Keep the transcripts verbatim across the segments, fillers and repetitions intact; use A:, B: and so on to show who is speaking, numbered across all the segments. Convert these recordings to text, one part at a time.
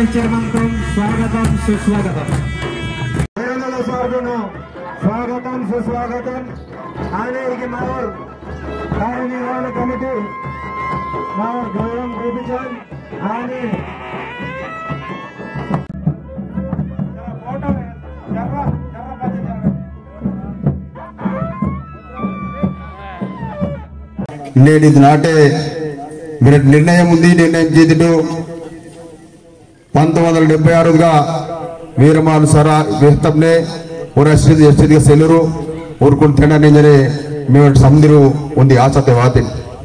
A: Chairman स्वागतम सुस्वागतम स्वागतम सुस्वागतम आने की माहौल कार्यनिर्वहण कमिटी माहौल गौरव गोपीचंद आने
B: నేను ఇది నాటే మీరు నిర్ణయం ఉంది నిర్ణయం చేతుడు పంతొమ్మిది వందల డెబ్బై ఆరుగా వీరమాలు సరా వ్యక్తంనే ఊరశ్రీ ఎస్టిగా సెల్లూరు ఊరుకుని తినని మేము సముద్రు ఉంది ఆసతే వాతి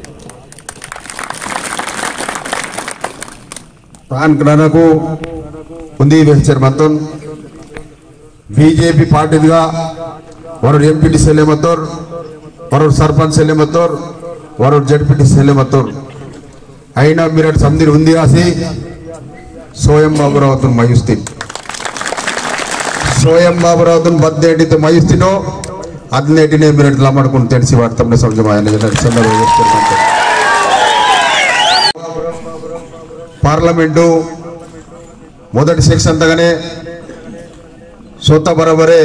B: తాన్ కనకు ఉంది వెచ్చర్ మంతన్ బీజేపీ పార్టీగా వారు ఎంపీటీ సెల్లెమతోర్ వారు సర్పంచ్ సెల్లెమతోర్ వారు జడ్పీటీ సెల్లెమతోర్ అయినా మీరు సముద్రు ఉంది ఆసి సోయం బాబురావుతను మయుస్తి సోయం బాబురావుతను బద్దేటితో మయుస్తినో ಹದಿನೆಂಟನೇ ಮಿನಿಟ್ ಮಾಡ್ಕೊಂಡು ತಿಳಿಸಿ ತಮ್ಮನೆ ಸಂಜೆ పార్లమెంటు మొదటి సెక్షన్ అంతగానే సొంత బరబరే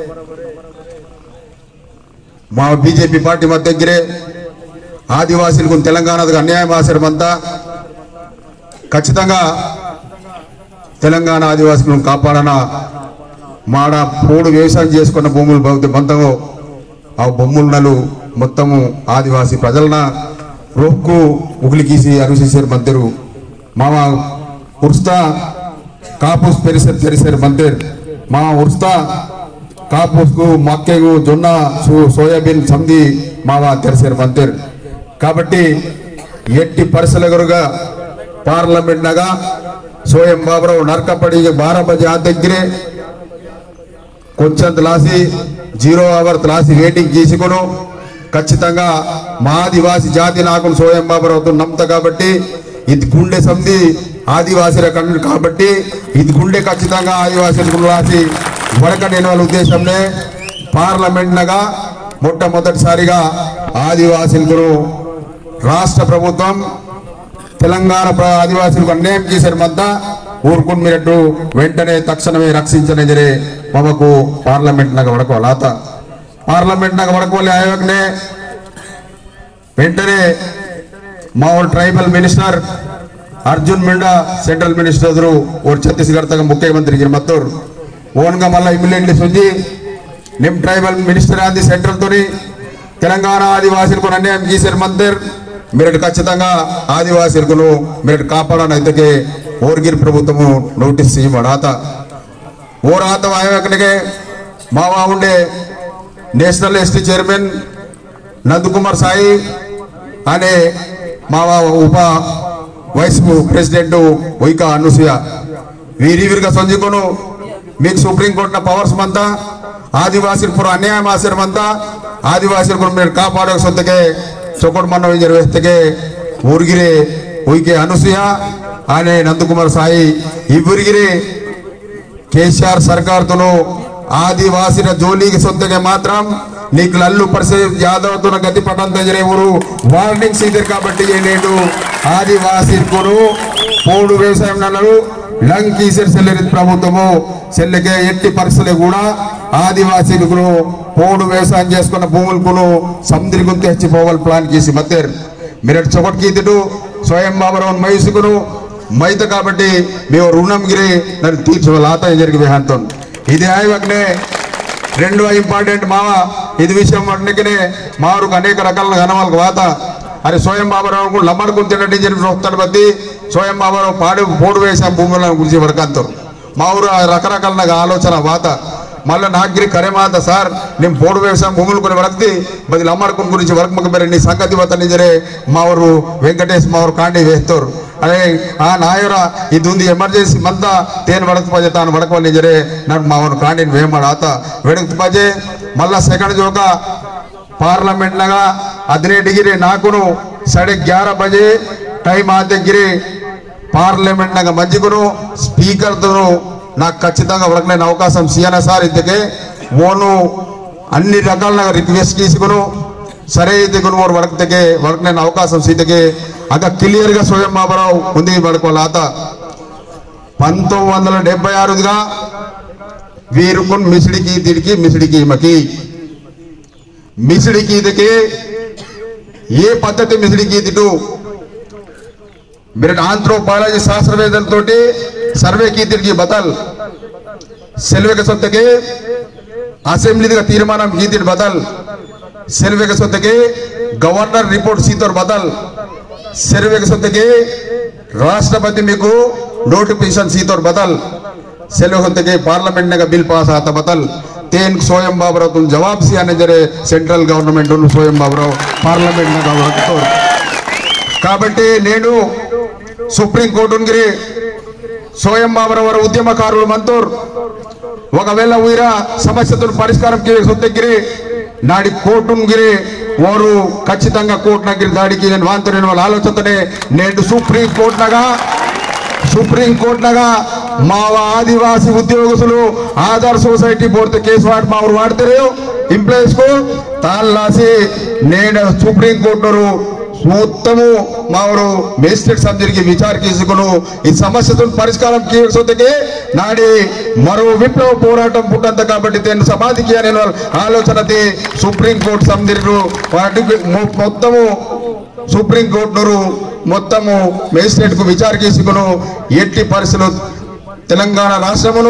B: మా బీజేపీ పార్టీ మధ్య దగ్గరే ఆదివాసీలకు తెలంగాణకు అన్యాయం ఆశ్రమంతా ఖచ్చితంగా తెలంగాణ ఆదివాసీలను కాపాడన మాడ పోడు వ్యవసాయం చేసుకున్న భూములు బంతంగా ఆ బొమ్మలు మొత్తము ఆదివాసీ ప్రజలన రోక్కు ఉగిలిగీసి అరుసేసారు మందిరు మామ ఉర్స్తా కాపూస్ పెరిసారు తెరిసారు మందిర్ మా ఉర్స్తా కాపూస్కు మక్కెకు జొన్న సోయాబీన్ సంధి మావ తెరిసారు మందిర్ కాబట్టి ఎట్టి పరిసలగరుగా పార్లమెంట్ నగా సోయం బాబురావు నరకపడి బారా బజే ఆ దగ్గరే కొంచెం లాసి జీరో అవర్ లాసి వెయిటింగ్ చేసుకును ఖచ్చితంగా మా ఆదివాసీ జాతి నాకు సోయం బాబురావుతో నమ్ముతా కాబట్టి ఇది గుండె సంధి ఆదివాసీల కన్ను కాబట్టి ఇది గుండె ఖచ్చితంగా ఆదివాసీలకు రాసి వడక నేను వాళ్ళ ఉద్దేశంలో పార్లమెంట్ నగా మొట్టమొదటిసారిగా ఆదివాసీలకు రాష్ట్ర ప్రభుత్వం తెలంగాణ ఆదివాసీలకు అన్యాయం చేశారు మధ్య ఊరుకుని మీరట్టు వెంటనే తక్షణమే రక్షించనే జరే మమకు పార్లమెంట్ నగ వడకోవాలి ఆత పార్లమెంట్ నగ వడకోవాలి ఆయోగనే వెంటనే మా tribal minister Arjun Munda central minister और छत्तीसगढ़ तक मुख्यमंत्री की मत्तूर ओनगा मल्ला इमीडिएटली सुंजी निम ट्राइबल मिनिस्टर आदि सेंट्रल तोनी తెలంగాణ ఆదివాసీలకు అన్యాయం చేశారు మందిర్ మీరు ఖచ్చితంగా ఆదివాసీలను మీరు కాపాడని అయితే ఓర్గిరి ప్రభుత్వము నోటీస్ చేయమడాత ఓ రాత ఆయోగనకే మావా ఉండే national ST chairman Nandkumar Sai అనే మావా ఉప వైస్ ప్రెసిడెంట్ వైకా అనసూయ వీరివిరిగా సంజుకొను మీకు సుప్రీంకోర్టున పవర్స్ మంతా ఆదివాసీలకు అన్యాయం ఆశ్రమంతా ఆదివాసీలకు మీరు కాపాడే సొంతకే చొక్కటి మన్న వేస్తకే ఊరిగిరే ఉయికే అనసూయ అనే నందకుమార్ సాయి ఇవ్వరిగిరే కేసీఆర్ సర్కార్తో ఆదివాసీల జోలికి సొంతకే మాత్రం నీకు లల్లు పరిసే యాదవ్తో గతి పట్టం తజరే ఊరు వార్నింగ్స్ ఇద్దరు కాబట్టి ఏంటంటూ ఆదివాసీలకు పోడు వ్యవసాయం నల్లలు లంగ్ కీసర్ సెల్లరి ప్రభుత్వము సెల్లకే ఎట్టి పరిస్థితులు కూడా ఆదివాసీలకు పోడు వ్యవసాయం చేసుకున్న భూములకు సముద్రి గుంతు హెచ్చిపోవాలి ప్లాన్ చేసి మధ్యర్ మీరు చొకటికి ఇతడు స్వయం బాబురావు మహిసుకును మైత కాబట్టి మేము రుణం గిరి నన్ను తీర్చవాలి ఆత జరిగి విహాంతం ఇది ఆయవకనే రెండు ఇంపార్టెంట్ మావ ఇది విషయం అన్నికనే మాకు అనేక రకాల గణవాళ్ళకు వాత అరే స్వయం బాబురావు లమ్మడుకుని తినట్టు జరిపి వస్తాడు బట్టి స్వయం బాబురావు పాడు పోడు వేసాం భూముల గురించి వరకంతారు మా ఊరు రకరకాల నాకు ఆలోచన వాత మళ్ళీ నాగిరి కరేమాత సార్ నేను పోడు వ్యవసాయం భూములు కొని వరక్తి బది లమ్మడుకుని గురించి వరకు మరి నీ సంగతి వత నిజరే మా ఊరు వెంకటేష్ మా ఊరు కాండి వేస్తారు అరే ఆ నాయరా ఇది ఉంది ఎమర్జెన్సీ మంతా తేను వడకు పజే తాను వడకు నిజరే నన్ను మా ఊరు కాండిని వేయమాడాత వెడుకు పజే మళ్ళా సెకండ్ జోక పార్లమెంట్ నగా ಹದಿನೆಂಟು ಗಿರಿ ನಾಲ್ಕು ಸಾಡೆ ಗ್ಯಾರ ಬಜೆ ಟೈಮ್ ಆದ ಗಿರಿ పార్లమెంట్ నగ మంచిగును స్పీకర్ తోను నాకు ఖచ్చితంగా వరకలేని అవకాశం సీఎన సార్ ఇంతకే ఓను అన్ని రకాల రిక్వెస్ట్ తీసుకును సరే అయితే కొను వరకతకే వరకలేని అవకాశం సీతకే అక క్లియర్ గా స్వయం బాబురావు ఉంది వడకోలాత పంతొమ్మిది వందల డెబ్బై ఆరుగా వీరుకున్ మిసిడికి తిడికి మిసిడికి ఈమెకి మిసిడికి ఇదికి ఏ పద్ధతి మిసిడికి ఇదిటు మీరు ఆంథ్రోపాలజీ శాస్త్రవేత్తలతోటి సర్వే కీతికి బదల్ సెల్వేక సొత్తకి అసెంబ్లీగా తీర్మానం కీతిడి బదల్ సెల్వేక సొత్తకి గవర్నర్ రిపోర్ట్ సీతోర్ బదల్ సెల్వేక సొత్తకి राष्ट्रपति మీకు नोटिफिकेशन सीतोर बदल सेल्वे होते के पार्लियामेंट ने का बिल पास आता बदल तेन स्वयं बाबराव तुम जवाब सी आने जरे सेंट्रल गवर्नमेंट उन स्वयं बाबराव पार्लियामेंट ने का కాబట్టి నేను సుప్రీం కోర్టు గిరి స్వయం బాబరావు ఉద్యమకారులు మంతూర్ ఒకవేళ వీరా సమస్యతో పరిష్కారం చేసొత్తగిరి నాడి కోర్టు గిరి వారు ఖచ్చితంగా కోర్టు నగిరి దాడికి నేను వాంతరేని వాళ్ళ ఆలోచనతోనే నేడు సుప్రీం కోర్టు నగా సుప్రీం కోర్టు నగా మా ఆదివాసీ ఉద్యోగస్తులు ఆధార్ సొసైటీ బోర్డు కేసు వాడి మా ఊరు వాడతారు ఎంప్లాయీస్ కు తాళ్ళాసి నేను సుప్రీం కోర్టు మొత్తము మాವರು మేజిస్ట్రేట్ సభ్యుడికి విచారణ తీసుకును ఈ సమస్యతో పరిష్కారం చేయకపోతే నాడి మరో విప్లవ పోరాటం పుట్టంత కాబట్టి దీన్ని సమాధికి అనే ఆలోచనది సుప్రీం కోర్టు సభ్యులు వాటికి మొత్తము సుప్రీం కోర్టు మొత్తము మేజిస్ట్రేట్ కు విచారణ తీసుకును ఎట్టి పరిస్థితులు తెలంగాణ రాష్ట్రమును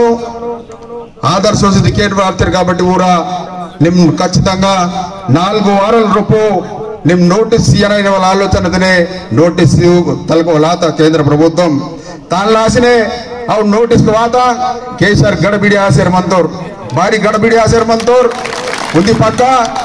B: ఆధార్ సొసైటీ కేట్ వాడతారు కాబట్టి ఊరా నిమ్ ఖచ్చితంగా నాలుగు వారాల రూపు నిమ్ నోటీస్ ఇయ్యనైన వాళ్ళ ఆలోచనతోనే నోటీస్ తలకు లాత కేంద్ర ప్రభుత్వం తాను లాసినే అవు నోటీస్ వాత కేసీఆర్ గడబిడి ఆశారు మంతోర్ భారీ గడబిడి ఆశారు మంతోర్ ఉంది పక్క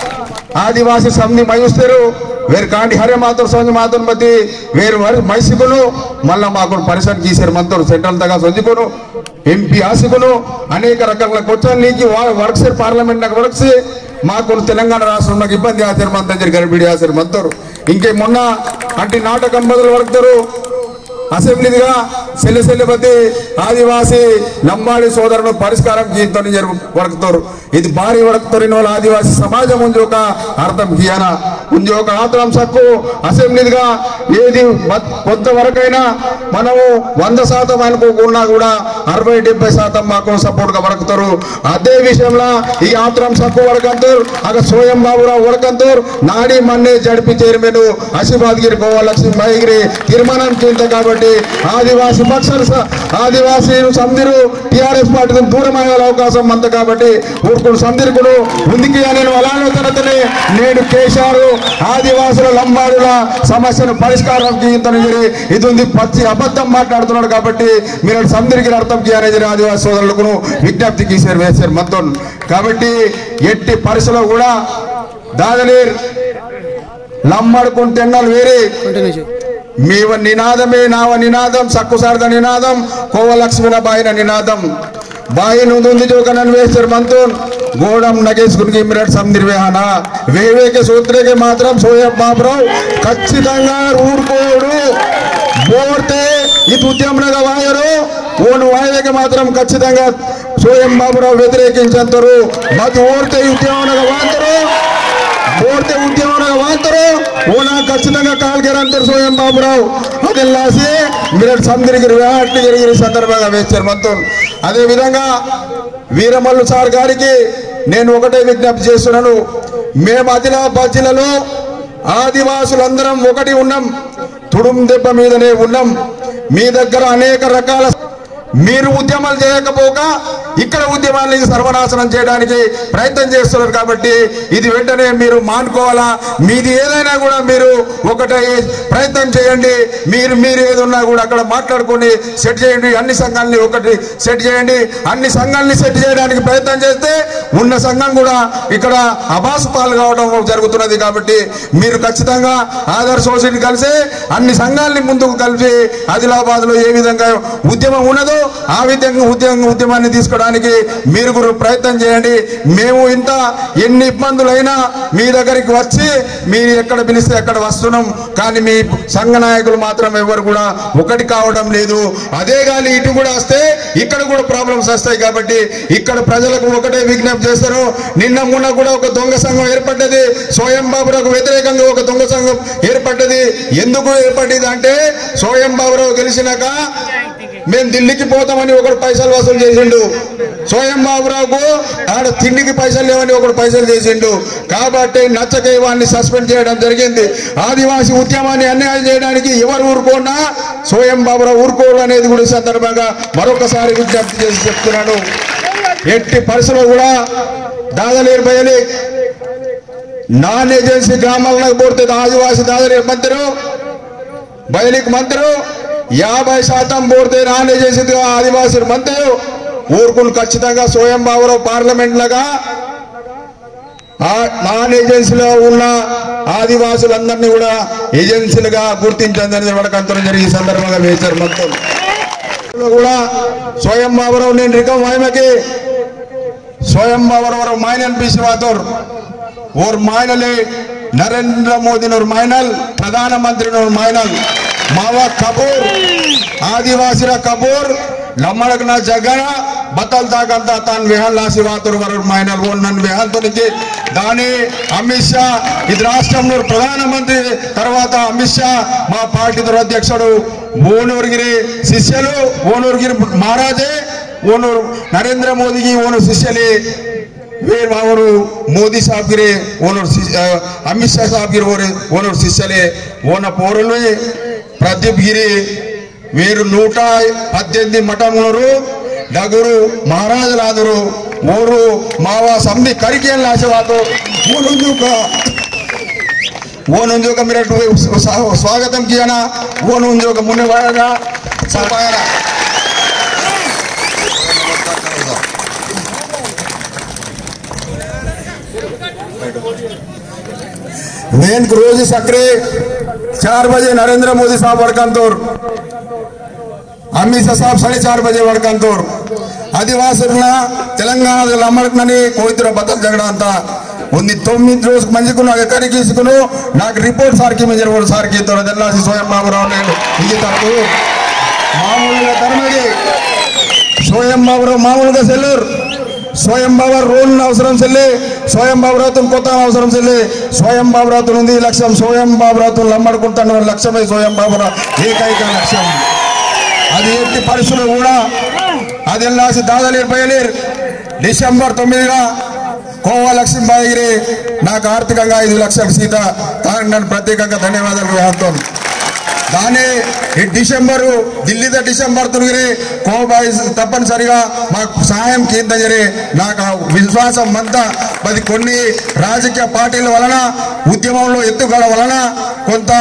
B: ఆదివాసీ సమితి మయూస్తారు వేరు కాండి హరే మాతోర్ సొంజ మాతోర్ మధ్య వేరు మైసికులు మళ్ళా మాకు పరిసరం గీసారు మంతోర్ సెంట్రల్ దగ్గర సొంజుకును ఎంపీ ఆశకులు అనేక రకాల క్వశ్చన్ లీకి వర్క్స్ పార్లమెంట్ నాకు వర్క్స్ మాకు తెలంగాణ రాష్ట్రం నాకు ఇబ్బంది ఆచారం అంత గడిబిడి ఆచారం అంటారు ఇంకే మొన్న అంటే నాటకం మొదలు వరకుతారు అసెంబ్లీగా సెల్లి సెల్లిపతి ఆదివాసీ లంబాడి సోదరులు పరిష్కారం గీతని వరకుతారు ఇది భారీ వరకుతారు వాళ్ళ ఆదివాసీ సమాజం ఉంది ఒక అర్థం గీయన ఉంది ఒక ఆత్రం సక్కు అసెంబ్లీగా ఏది కొంత వరకైనా మనము వంద శాతం అనుకోకున్నా కూడా అరవై డెబ్బై శాతం మాకు సపోర్ట్ గా వరకుతారు అదే విషయంలో ఈ ఆత్రం సక్కు వరకంతూరు అక్కడ స్వయం బాబురావు వరకంతూరు నాడి మన్నే జడిపి చైర్మన్ ఆసిఫాబాద్ గిరి గోవాలక్ష్మి మహిగిరి తీర్మానం కింద కాబట్టి ఆదివాసీ పక్షాలు ఆదివాసీ సంధిరు టిఆర్ఎస్ పార్టీ దూరం అయ్యే అవకాశం అంత కాబట్టి ఊరుకుడు సంధిరుకుడు ముందుకి అనే ఆలోచనతోనే నేడు కేశారు ఆదివాసుల లంబాడుల సమస్యను పరిష్కారం ఇది ఉంది పచ్చి అబద్ధం మాట్లాడుతున్నాడు కాబట్టి మీరు సంధిరికి అర్థం అనేది ఆదివాసీ సోదరులకు విజ్ఞప్తి గీసారు వేశారు మొత్తం కాబట్టి ఎట్టి పరిస్థితుల్లో కూడా దాదలీర్ లంబాడుకుని తిన్నాలు వేరే మీవ నినాదమే నావ నినాదం సక్కుసారద నినాదం కోవలక్ష్మిన బాయిన నినాదం బాయి నుండి జోకనన్ వేస్తారు మంతోన్ గోడం నగేష్ గురికి మిరట్ సంనిర్వహణ వేవేకే సూత్రేకే మాత్రం సోయబ్ బాబురావు ఖచ్చితంగా ఊరుకోడు బోర్తే ఇది ఉద్యమంగా వాయరు ఓను వాయవేకే మాత్రం ఖచ్చితంగా సోయం బాబురావు వ్యతిరేకించంటారు మత ఓర్తే ఉద్యమంగా వాంతరు ఓర్తే ఉద్యమంగా వాంతరు ఓనా ఖచ్చితంగా కాల్గేరంటారు సోయం బాబురావు అదిల్లాసి మీరు సందిరిగిరి వేటి జరిగిన సందర్భంగా వేశారు మొత్తం అదే విధంగా వీరమల్లు సార్ గారికి నేను ఒకటే విజ్ఞప్తి చేస్తున్నాను మేము ఆదిలాబాద్ జిల్లాలో ఆదివాసులందరం ఒకటి ఉన్నాం తుడుం దెబ్బ మీదనే ఉన్నాం మీ దగ్గర అనేక రకాల మీరు ఉద్యమాలు చేయకపోక ఇక్కడ ఉద్యమాన్ని సర్వనాశనం చేయడానికి ప్రయత్నం చేస్తున్నారు కాబట్టి ఇది వెంటనే మీరు మానుకోవాలా మీది ఏదైనా కూడా మీరు ఒకటే ప్రయత్నం చేయండి మీరు మీరు ఏదున్నా కూడా అక్కడ మాట్లాడుకొని సెట్ చేయండి అన్ని సంఘాలని ఒకటి సెట్ చేయండి అన్ని సంఘాలని సెట్ చేయడానికి ప్రయత్నం చేస్తే ఉన్న సంఘం కూడా ఇక్కడ అబాసు పాలు కావడం జరుగుతున్నది కాబట్టి మీరు ఖచ్చితంగా ఆధార్ సొసైటీ కలిసి అన్ని సంఘాలని ముందుకు కలిసి ఆదిలాబాద్ లో ఏ విధంగా ఉద్యమం ఉన్నదో ఆ విధంగా ఉద్యమం ఉద్యమాన్ని తీసుకోవడానికి మీరు కూడా ప్రయత్నం చేయండి మేము ఇంత ఎన్ని ఇబ్బందులైనా మీ దగ్గరికి వచ్చి మీరు ఎక్కడ పిలిస్తే అక్కడ వస్తున్నాం కానీ మీ సంఘ నాయకులు మాత్రం ఎవరు కూడా ఒకటి కావడం లేదు అదే కానీ ఇటు కూడా వస్తే ఇక్కడ కూడా ప్రాబ్లమ్స్ వస్తాయి కాబట్టి ఇక్కడ ప్రజలకు ఒకటే విజ్ఞప్తి చేస్తారు నిన్న మొన్న కూడా ఒక దొంగ సంఘం ఏర్పడ్డది స్వయం బాబురావుకు వ్యతిరేకంగా ఒక దొంగ సంఘం ఏర్పడ్డది ఎందుకు ఏర్పడ్డది అంటే స్వయం బాబురావు గెలిచినాక మేము ఢిల్లీకి పోతామని ఒకడు పైసలు వసూలు చేసిండు. స్వయం బాబురావుకు ఆడ తిండికి పైసలు లేవని ఒకడు పైసలు చేసిండు. కాబట్టి నచ్చక వాడిని సస్పెండ్ చేయడం జరిగింది. ఆదివాసీ ఉద్యమాన్ని అన్యాయం చేయడానికి ఎవరు ఊరుకోనా స్వయం బాబురావు ఊరుకోరు అనేది కూడా సందర్భంగా మరొకసారి విజ్ఞప్తి చేసి చెప్తున్నాను. ఎట్టి పరిస్థితుల్లో కూడా దాదలేరు బయలి నాన్ ఏజెన్సీ గ్రామాలకు పోతే ఆదివాసీ దాదలేరు మంత్రి బయలికి మంత్రి యాభై శాతం పోతే నాన్ ఏజెన్సీ ఆదివాసీ మంత్రి ఊరుకుని ఖచ్చితంగా స్వయం బాబురావు పార్లమెంట్ లాగా నాన్ ఏజెన్సీలో ఉన్న ఆదివాసులందరినీ కూడా ఏజెన్సీలుగా గుర్తించదని వడకంతరం జరిగే సందర్భంగా వేశారు. మొత్తం కూడా స్వయం బాబురావు నేను రికం వాయిమకి स्वयं बाबर और माइनल बीस वातोर और माइनल नरेंद्र मोदी और माइनल प्रधानमंत्री और माइनल मावा कपूर आदिवासी कपूर लम्मड़कना जगह बतलता करता तान विहान लासी वातोर वर माइनल वो नन विहान तो निके दानी अमित शाह इध राष्ट्रंलो प्रधानमंत्री तरवाता अमित शाह मा पार्टी तो अध्यक्षुडु ओनूरगिरी शिष्युलु ओनूरगिरी महाराजे ओनूर नरेंद्र मोदी की ओनूर शिष्यले वीर मावरू मोदी साहब गिरे ओनूर अमित शाह साहब गिरे ओनूर शिष्यले ओन पौरुले प्रदीप गिरी वीर नूट पद्दెనిమిది मठमुनरू डगुरु महाराज लादरू ओरू मावा समिति करिके लाशवातो ओनुंजु का ओनुंजु का मेरा स्वागतम किया ना ओनुंजु का मुन्ने वाया सपाया मेन रोज सक्रे चार बजे नरेंद्र मोदी साहब वड़कंतूर अमित शाह साहब साढ़े चार बजे वड़कंतूर आदिवासी तेलंगाण लम्मड़कनी कोईतर बतल जगड़ अंत उन्नी तొమ్మిది रोज मंजिको करीको ना रिपोर्ट सारकी मेजर सारकी स्वयं बाबुराव मामूलुगा धर्मगी स्वयं बाबुराव मामूलुगा सेल्लूर स्वयं बाबा रोल अवसर से स्वयं बाबुराव को अवसर से स्वयं बाबुराव लक्ष्य स्वयं बाबुराव लम्मड़कुंटा लक्ष्य स्वयं बाबुराव ఏకైక లక్ష్యం అది ఎట్టి పరిస్థితుల్లో కూడా అదెల్లాసి దాదలేరు బయలేరు డిసెంబర్ తొమ్మిదిగా కోవా లక్ష్మీబాయిగిరి నాకు ఆర్థికంగా ఐదు లక్షల సీత నన్ను ప్రత్యేకంగా ధన్యవాదాలు వేస్తాను దాని ఈ డిసెంబరు ఢిల్లీ డిసెంబర్ తొమ్మిది కోబాయి తప్పనిసరిగా మాకు సహాయం కేంద్రజరి నాకు విశ్వాసం అంతా మరి కొన్ని రాజకీయ పార్టీల వలన ఉద్యమంలో ఎత్తుగడ వలన కొంత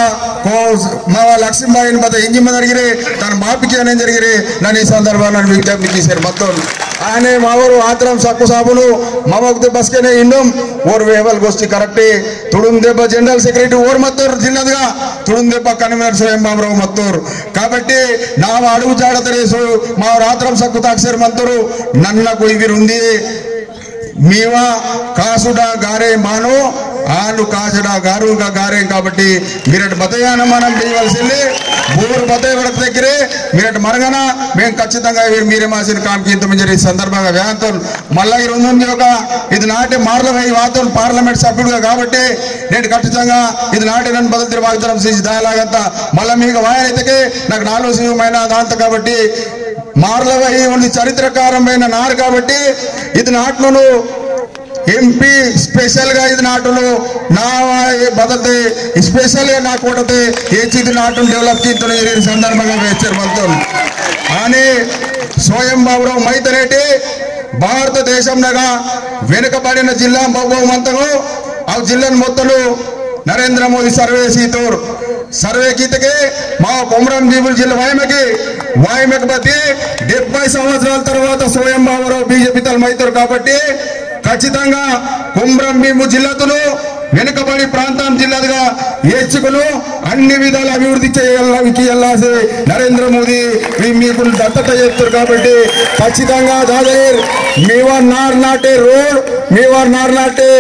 B: మా లక్ష్మీబాయిని మధ్య ఎంజిమ జరిగిరి తన మాపికి అనే జరిగిరి నన్ను ఈ సందర్భంగా విజ్ఞప్తి చేశారు మొత్తం ఆయన మావరు ఆత్రం సక్కు సాబులు మమక్ బస్కేనే ఇండం ఓర్ వేవల్ గోష్ఠి కరెక్టే తుడుం దెబ్బ జనరల్ సెక్రటరీ ఓర్ మత్తూరు జిల్లాగా తుడుం దెబ్బ కన్వీనర్ స్వయం బాబురావు మత్తూరు కాబట్టి నా అడుగు జాడతరేసు మా ఆత్రం సక్కు తాక్షర్ మత్తూరు నన్నకు ఇవి ఉంది మీవా కాసుడా గారే మానో ఆను కాజడా గారుగా గారే కాబట్టి మీరటి బతయాన మనం చేయవలసింది బోరు బతయ వడక దగ్గరే మీరటి మరగన మేము ఖచ్చితంగా మీరే మాసిన కాంకి ఇంత మంచి సందర్భంగా వేంతో మళ్ళీ ఈ రెండు ఒక ఇది నాటి మార్లవై వాతో పార్లమెంట్ సభ్యుడుగా కాబట్టి నేను ఖచ్చితంగా ఇది నాటి నన్ను బదులు వాగ్దానం చేసి దాయలాగంతా మళ్ళీ మీకు వాయనైతే నాకు నాలుగు సిమైన దాంతో కాబట్టి మార్లవై ఉంది చరిత్రకారమైన నారు కాబట్టి ఇది నాట్లను ఎంపీ స్పెషల్ గా ఇది నాటును నా బదతే స్పెషల్ గా నా కూడతే ఏ చీది నాటును డెవలప్ చేస్తున్న సందర్భంగా వేచారు మొత్తం అని స్వయం బాబురావు మైతరేటి భారతదేశంలో వెనుకబడిన జిల్లా బహుమంతము ఆ జిల్లాను మొత్తలు नरेंद्र मोदी सर्वे सीतूर सर्वे कीतके मा कोमरम जीवल जिल्ला वायमकी वायमक बती डेब्बై సంవత్సరాల తర్వాత స్వయం బాబురావు బీజేపీ తల మైతూర్ కాబట్టి ఖచ్చితంగా కొమరం భీము జిల్లాతో వెనుకబడి ప్రాంతం జిల్లాగా ఏచుకును అన్ని విధాల అభివృద్ధి చేయాలని ఎల్లాసి నరేంద్ర మోదీ మీకు దత్తత చేస్తారు కాబట్టి ఖచ్చితంగా దాదాపు మీవర్ నార్ నాటే రోడ్ మీవర్ నార్ నాటే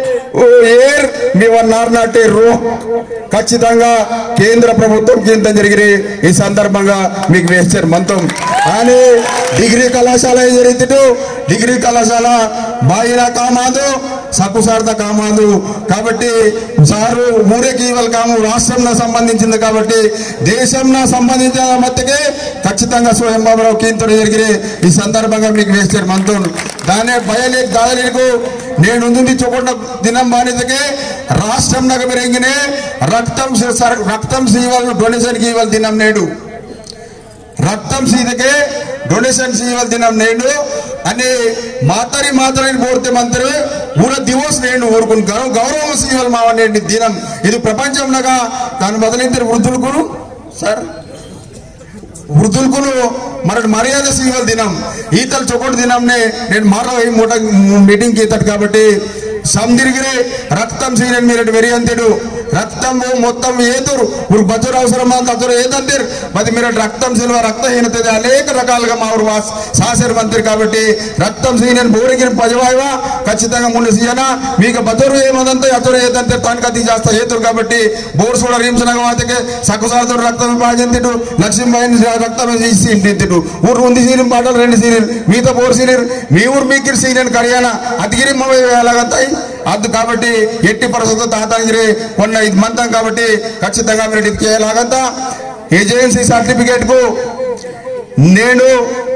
B: ఏర్ మీవర్ నార్ నాటే రో ఖచ్చితంగా కేంద్ర ప్రభుత్వం కింద జరిగిరి ఈ సందర్భంగా మీకు వేస్తారు మంతం కానీ డిగ్రీ కళాశాల జరిగితే డిగ్రీ కళాశాల బాయిలా కామాదు సక్కుసార్థ కామాలు కాబట్టి సారు ఊరేకి ఇవాళ కాము రాష్ట్రంలో సంబంధించింది కాబట్టి దేశంలో సంబంధించిన మధ్యకే ఖచ్చితంగా స్వయం బాబురావు కీంతో జరిగిన ఈ సందర్భంగా మీకు వేస్తారు మనతో దానే భయలే దాదలకు నేను ఉంది చూకుండా దినం బానితకే రాష్ట్రం నగ మెరంగినే రక్తం రక్తం సీవల్ డొనేషన్ కి ఇవాళ దినం నేడు రక్తం సీదకే డొనేషన్ సీవల్ దినం నేడు అని మాతరి మాతరిని పోతే మంత్రి ఊర దివోస్ నేను ఊరుకుని గౌరవ గౌరవం సీవల్ మావనేండి దినం ఇది ప్రపంచంలోగా దాని మొదలైన వృద్ధులకు సార్ వృద్ధులకు మన మర్యాద సీవల్ దినం ఈతలు చొక్కటి దినంనే నేను మారవ ఈ మూట మీటింగ్కి ఈతడు కాబట్టి సందిరిగిరే రక్తం సీరియన్ మీరు వెరియంతుడు రక్తం మొత్తం ఏదురు ఊరు బజురు అవసరం అంతరు ఏదంటారు మరి మీరు రక్తం సిల్వ రక్తహీనత అనేక రకాలుగా మా ఊరు సాసరి మంత్రి కాబట్టి రక్తం సీనియన్ బోరికి పజవాయవా ఖచ్చితంగా ముందు సీయనా మీకు బజురు ఏమదంతా అతరు ఏదంటే తనకతి చేస్తా ఏతురు కాబట్టి బోర్స్ కూడా రీంసనగా మాతకే సక్కుసాదుడు రక్తం బాజంతుడు లక్ష్మీబాయిని రక్తం చేసి ఇంటింతుడు ఊరు ఉంది సీనియర్ పాటలు రెండు సీనియర్ మిగతా బోర్ సీనియర్ మీ ఊరు మీకు సీనియర్ కడియానా అతిగిరి మమ్మీ ఎలాగంతాయి అది కాబట్టి ఎట్టి పరిస్థితుల్లో తాతాగిరి కొన్న ఇది మంతం కాబట్టి ఖచ్చితంగా మీరు ఇది చేయలాగంతా ఏజెన్సీ సర్టిఫికేట్ కు నేను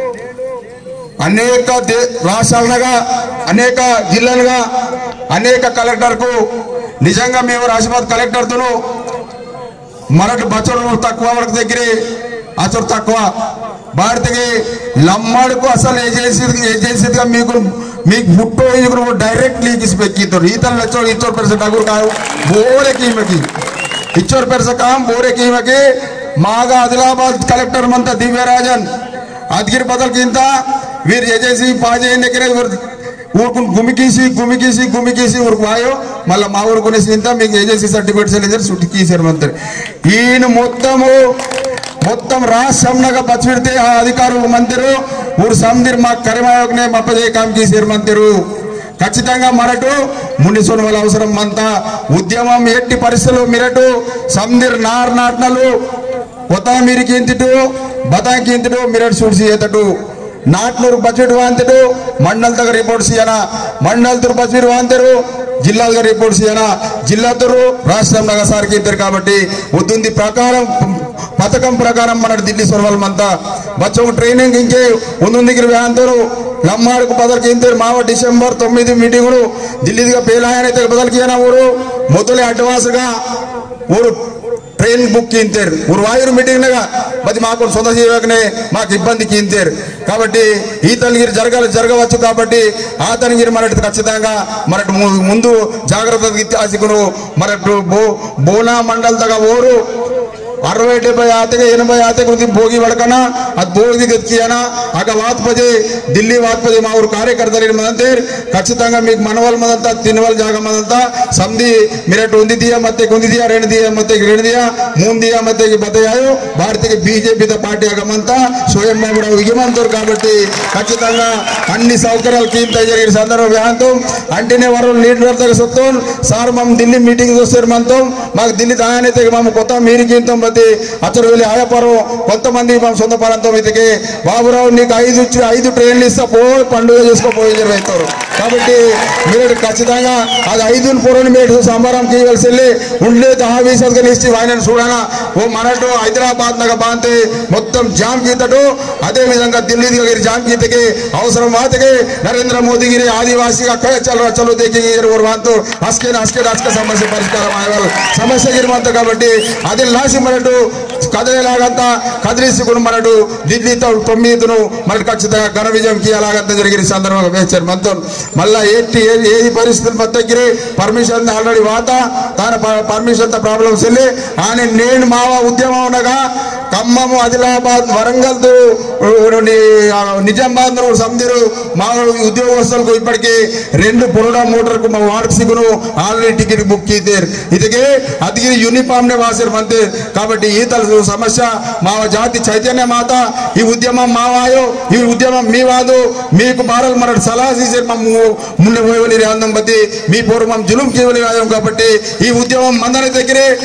B: అనేక రాష్ట్రాలుగా అనేక జిల్లాలుగా అనేక కలెక్టర్ కు నిజంగా మేము రాజబాద్ కలెక్టర్ తోను మరటి బచ్చలు తక్కువ వరకు దగ్గర అసలు తక్కువ భారతికి లమ్మాడుకు అసలు ఏజెన్సీ ఏజెన్సీగా మీకు మీకు ముట్టో ఇది డైరెక్ట్ లీక్ ఇసి పెక్కిస్తారు ఈతలు వచ్చో ఇచ్చోరు పెరస డగురు కావు బోరే కీమకి ఇచ్చోరు పెరస కాం బోరే కీమకి మాగా ఆదిలాబాద్ కలెక్టర్ మంతా దివ్యరాజన్ అదిగిరి బదల్ కింద వీరు ఏజెన్సీ పాజే దగ్గర ఊరుకుని గుమికీసి గుమికీసి గుమికీసి ఊరుకు వాయో మళ్ళీ మా ఊరుకునేసి ఇంత మీకు ఏజెన్సీ సర్టిఫికేట్స్ లేదు సుట్టికీసారు మంత్రి ఈయన మొత్తము మొత్తం రాష్ట్రంగా పచ్చిపెడితే ఆ అధికారులు మంత్రి ఊరు సందిర్ మా కరిమాయోగనే మప్పదే కామ్ కీసారు మంత్రి ఖచ్చితంగా మరటు మునిసోన్ వాళ్ళ అవసరం అంతా ఉద్యమం ఎట్టి పరిస్థితులు మిరటు సందిర్ నార్ నాటనలు కొత్త మీరికి ఇంతటు బతాకి ఇంతటు మిరటు చూసి ఏతటు నాట్నూరు బడ్జెట్ వాంతడు మండల దగ్గర రిపోర్ట్స్ ఇయనా మండల తూరు బడ్జెట్ వాంతరు జిల్లా దగ్గర రిపోర్ట్స్ ఇయనా జిల్లా తూరు రాష్ట్రం నగ సార్కి ఇద్దరు కాబట్టి వద్దుంది ప్రకారం పథకం ప్రకారం మన ఢిల్లీ సొరవలమంతా బచ్చం ట్రైనింగ్ ఇంకే ఉందుంది వ్యాంతరు లమ్మాడుకు బదలకి ఇంతరు మావ డిసెంబర్ తొమ్మిది మీటింగులు ఢిల్లీగా పేలాయనైతే బదలకి అయినా ఊరు మొదలే అడ్వాన్స్గా ఊరు ట్రైన్ బుక్ కింతారు ఊరు వాయురు మీటింగ్ లాగా అది మాకు సొంత జీవకనే మాకు ఇబ్బంది కింతారు కాబట్టి ఈ తనగిరి జరగాలి జరగవచ్చు కాబట్టి ఆ తనగిరి మనటి ఖచ్చితంగా మనటి ముందు జాగ్రత్త ఇత్యాసికును మనటు బో బోనా మండల దగ్గర ఊరు అరవై డెబ్బై ఆతగా ఎనభై ఆతగా భోగి వడకనా అది భోగి గతికియనా ఆಗ వాత్పజే ఢిల్లీ వాత్పజే మా ఊరు కార్యకర్తలు మదంతే ఖచ్చితంగా మీకు మనవల్ మదంతా తినవల్ జాగ మదంతా సంధి మీరటు ఉంది దియా మత్తే కుంది దియా రెండు దియా మత్తే రెండు దియా మూడు దియా మత్తే బతయాయో భారతీయ బీజేపీతో పార్టీ ఆగమంతా స్వయం బాబురావు ఇగమంతారు కాబట్టి ఖచ్చితంగా అన్ని సౌకర్యాలు కీంత జరిగిన సందర్భం వ్యాంతం అంటేనే వారు లీడర్ దగ్గర సొత్తం సార్ మేము ఢిల్లీ మీటింగ్ చూస్తారు మనతో మాకు ఢిల్లీ దానైతే మేము కొత్త మీరు కీంతం అతను వెళ్ళి ఆయాపరం కొంతమంది మా సొంత ప్రాంతం ఇదికి బాబురావు నీకు ఐదు ఐదు ట్రైన్లు ఇస్తా పో పండుగ చేసుకోపోయి జరుగుతారు కాబట్టి మీరు ఖచ్చితంగా అది ఐదు పూర్వని మీరు సంబరంకి ఇవ్వాల్సి వెళ్ళి ఉండే ఆఫీసర్గా ఇచ్చి ఆయన చూడనా ఓ మనటు హైదరాబాద్ నగ బాంతే మొత్తం జామ్ గీతటు అదే విధంగా ఢిల్లీ గిరి జామ్ గీతకి అవసరం వాతకి నరేంద్ర మోదీ గిరి ఆదివాసి అక్కడ చలో చలో దేకి వాంతో హస్కే హస్కే హస్క సమస్య పరిష్కారం అయ్యేవారు సమస్య గిరి మాత్రం కాబట్టి అది లాసి మనటు కదలేలాగంతా కదిలిసుకుని మనటు ఢిల్లీ తొమ్మిదిను మనకు ఖచ్చితంగా ఘన విజయంకి అలాగంతా జరిగిన సందర్భంగా వేశారు మనతో మళ్ళా ఏంటి ఏది పరిస్థితులు మద్దగిరి పర్మిషన్ ఆల్రెడీ వాత తన పర్మిషన్ తో ప్రాబ్లమ్స్ వెళ్ళి ఆయన నేను మావ ఉద్యమం ఉండగా ఖమ్మము ఆదిలాబాద్ వరంగల్ నిజామాబాద్ సందిరు మా ఉద్యోగస్తులకు ఇప్పటికీ రెండు పురుడా మోటార్ కు మా వార్డ్ సిగును ఆల్రెడీ టికెట్ బుక్ చేశారు ఇదిగే అదిగిరి యూనిఫామ్ నే వాసారు మంత్రి కాబట్టి ఈతల సమస్య మా జాతి చైతన్య మాత ఈ ఉద్యమం మావాయో ఈ ఉద్యమం మీ వాదు మీకు భారత్ మన సలహా చేసే ముందు పోయవలి అందం బట్టి మీ పూర్వం జులుం కేవలి కాబట్టి ఈ ఉద్యమం మందరి దగ్గరే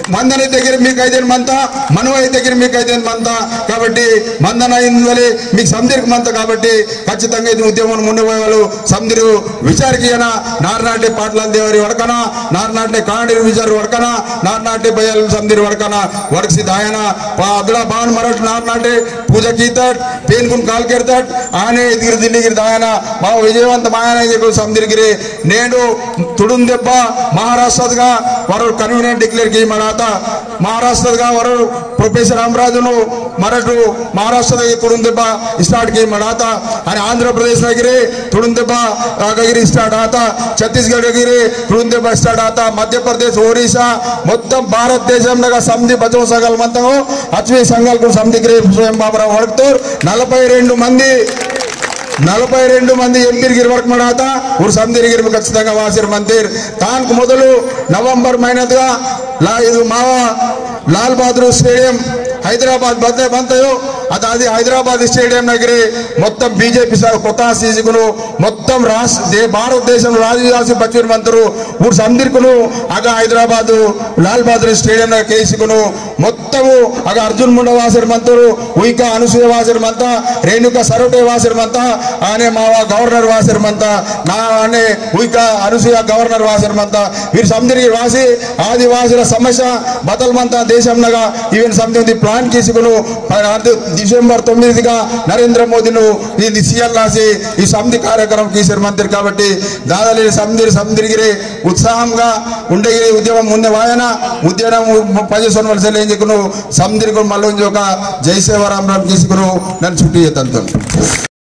B: మందన దగ్గర మీకు ఐదేను మంత మనవై దగ్గర మీకు ఐదేను మంత కాబట్టి మందన ఇందువలే మీకు సందిరికి మంత కాబట్టి ఖచ్చితంగా ఇది ఉద్యమం ముందు వాళ్ళు సందిరు విచారికన నారనాటి పాటల దేవరి వడకన నారనాటి కాండి విచారు వడకన నారనాటి బయలు సందిరు వడకన వడసి దాయన అదుడా బాన్ మరట్ నారనాటి పూజ కీతట్ పేన్కున్ కాల్ కెడతట్ ఆనే ఇదిగిరి దిల్లిగిరి దాయన మా విజయవంత మాయన సందిరిగిరి నేను తుడుం దెబ్బ మహారాష్ట్రగా వారు కన్వీనర్ డిక్లేర్ కి మరాత మహారాష్ట్రగా వారు ప్రొఫెసర్ రామరాజును మరటు మహారాష్ట్ర తుడుం దెబ్బ స్టార్ట్ కి మరాత అని ఆంధ్రప్రదేశ్ గిరి తుడుం దెబ్బ గిరి స్టార్ట్ ఆత ఛత్తీస్గఢ్ గిరి తుడుం దెబ్బ స్టార్ట్ ఆత మధ్యప్రదేశ్ ఒరిస్సా మొత్తం భారతదేశంలో సంధి బచవ సంఘాల మొత్తం అచ్వే సంఘాలకు సంధిగిరి స్వయం బాబురావు వడక్తూర్ నలభై రెండు మంది నలభై రెండు మంది ఎంపీగిరి వరకు మడాత ఊరు సందిరిగిరి ఖచ్చితంగా వాసిర్ మందిర్ దానికి మొదలు నవంబర్ మైనదిగా లా ఇది మావా లాల్ బహదూర్ స్టేడియం హైదరాబాద్ బద్దే బంతయో అది హైదరాబాద్ స్టేడియం దగ్గర మొత్తం బీజేపీ కొత్త సీజకులు మొత్తం రాష్ట్ర భారతదేశంలో రాజధాని బచ్చూరి మంత్రులు ఊరు సందిర్కును అగ హైదరాబాద్ లాల్ బహదూర్ స్టేడియం కేసుకును మొత్తము అగ అర్జున్ ముండ వాసరి మంత్రులు ఉయిక అనసూయ వాసరి మంత రేణుక సరోటే వాసరి మంత ఆనే మావా గవర్నర్ వాసరి మంత నా అనే ఉయిక అనసూయ గవర్నర్ వాసరి మంత వీరు సందిరికి వాసి ఆదివాసుల సమస్య బతల్ మంత దేశంగా ఈవెన్ సంథింగ్ ప్లాన్ తీసుకును డిసెంబర్ తొమ్మిదిగా నరేంద్ర మోదీను ఇది సీఎం రాసి ఈ సమితి కార్యక్రమం కీసర్ మంత్రి కాబట్టి దాదాపు సమితి సమితిగిరి ఉత్సాహంగా ఉండేగిరి ఉద్యమం ముందే వాయన ఉద్యమం పది సంవత్సరాలు ఏం చెక్కును సమితికి మళ్ళీ ఒక జై సేవారాం తీసుకును నన్ను చుట్టూ చేస్తాను.